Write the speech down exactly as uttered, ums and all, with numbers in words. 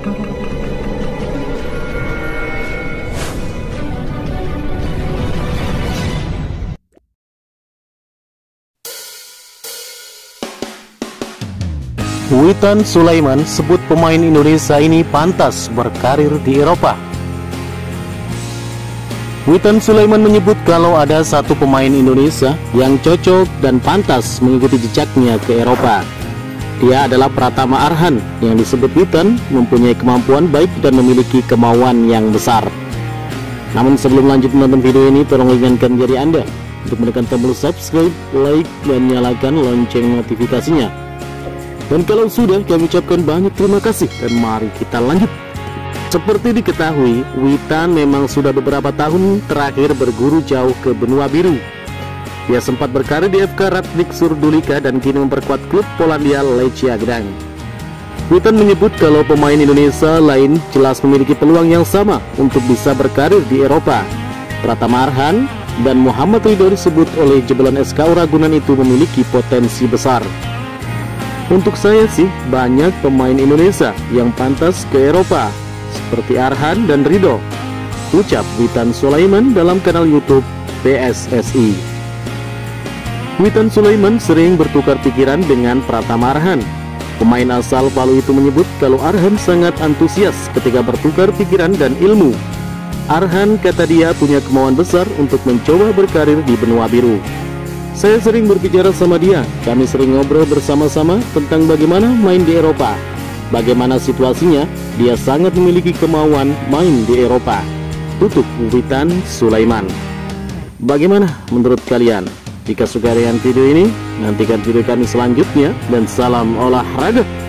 Witan Sulaiman sebut pemain Indonesia ini pantas berkarir di Eropa. Witan Sulaiman menyebut kalau ada satu pemain Indonesia yang cocok dan pantas mengikuti jejaknya ke Eropa. Dia adalah Pratama Arhan yang disebut Witan mempunyai kemampuan baik dan memiliki kemauan yang besar. Namun sebelum lanjut menonton video ini, tolong ringankan jari Anda untuk menekan tombol subscribe, like, dan nyalakan lonceng notifikasinya. Dan kalau sudah, kami ucapkan banyak terima kasih dan mari kita lanjut. Seperti diketahui, Witan memang sudah beberapa tahun terakhir berguru jauh ke benua biru. Dia sempat berkarir di F K Radnik Surdulika dan kini memperkuat klub Polandia Lechia Gdańsk. Witan menyebut kalau pemain Indonesia lain jelas memiliki peluang yang sama untuk bisa berkarir di Eropa. Pratama Arhan dan Muhammad Ridho disebut oleh jebolan S K U Ragunan itu memiliki potensi besar. Untuk saya sih, banyak pemain Indonesia yang pantas ke Eropa, seperti Arhan dan Ridho, ucap Witan Sulaiman dalam kanal YouTube P S S I. Witan Sulaiman sering bertukar pikiran dengan Pratama Arhan. Pemain asal Palu itu menyebut kalau Arhan sangat antusias ketika bertukar pikiran dan ilmu. Arhan, kata dia, punya kemauan besar untuk mencoba berkarir di benua biru. Saya sering berbicara sama dia, kami sering ngobrol bersama-sama tentang bagaimana main di Eropa. Bagaimana situasinya, dia sangat memiliki kemauan main di Eropa, tutup Witan Sulaiman. Bagaimana menurut kalian? Jika suka dengan video ini, nantikan video kami selanjutnya, dan salam olahraga.